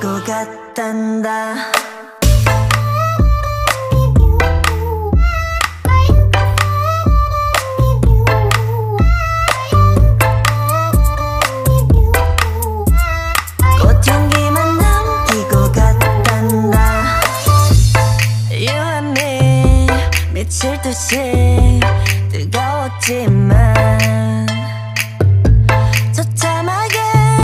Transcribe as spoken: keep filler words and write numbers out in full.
것 같단다. 꽃향기만 남기고 갔단다. You and me 미칠 듯이 뜨거웠지만